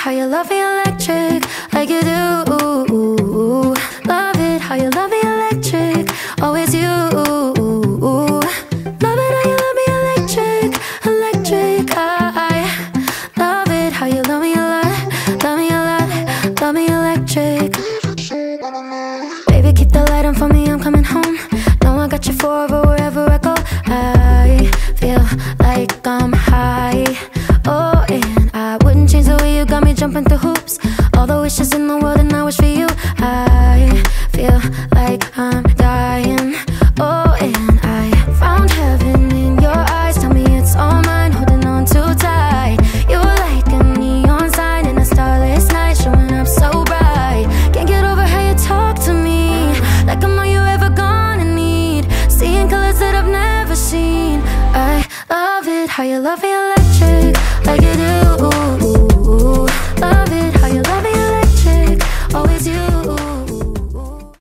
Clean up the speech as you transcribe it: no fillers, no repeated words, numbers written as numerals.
how you love me electric, like you do. Love it how you love me electric, always you. Love it how you love me electric, electric. I love it how you love me a lot, love me a lot, love me electric. Baby, keep the light on for me, I'm coming home. Know I got you forever wherever I go. I feel like I'm high. Oh, and I wouldn't change the way you got me jumping through hoops. All the wishes in the world